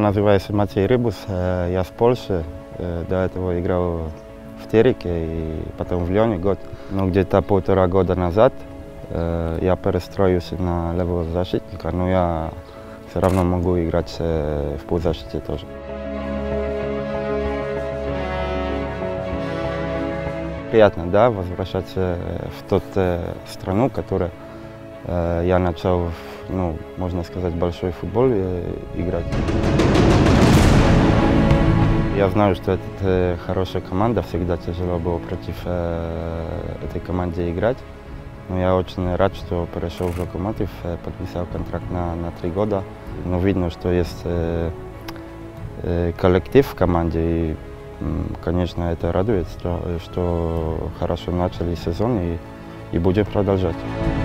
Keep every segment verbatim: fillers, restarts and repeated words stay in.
называется Матей Рыбус, я с Польши. До этого играл в Тереке и потом в Лионе год. Но где-то полтора года назад я перестроился на левого защитника, но я все равно могу играть в полузащите тоже. Приятно, да, возвращаться в ту страну, которую я начал, ну, можно сказать, большой футбол играть. Я знаю, что это хорошая команда, всегда тяжело было против э, этой команды играть. Но я очень рад, что перешел в Локомотив, подписал контракт на, на три года. Но видно, что есть э, э, коллектив в команде, и, конечно, это радует, что, что хорошо начали сезон и, и будем продолжать.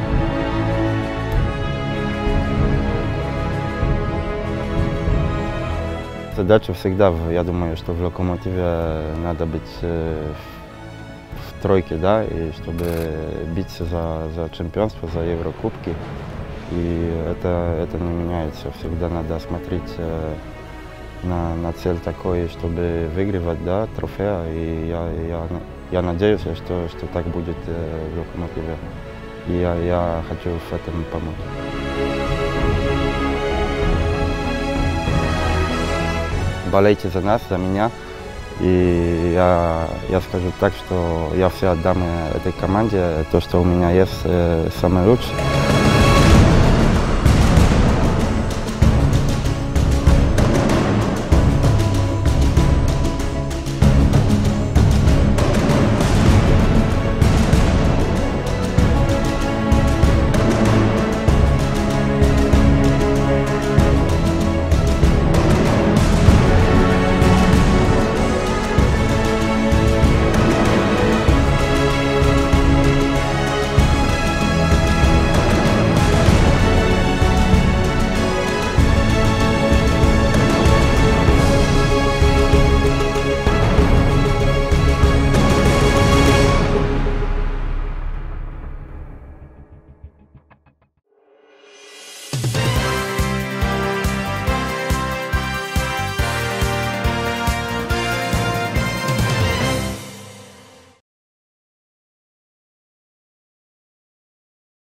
Задача всегда, я думаю, что в Локомотиве надо быть э, в тройке, да, и чтобы биться за, за чемпионство, за Еврокубки. И это, это не меняется. Всегда надо смотреть э, на, на цель такой, чтобы выигрывать, да, трофея. И я, я, я надеюсь, что, что так будет э, в Локомотиве. И я, я хочу в этом помочь. Болейте за нас, за меня. И я, я скажу так, что я все отдам этой команде, то, что у меня есть, самое лучшее.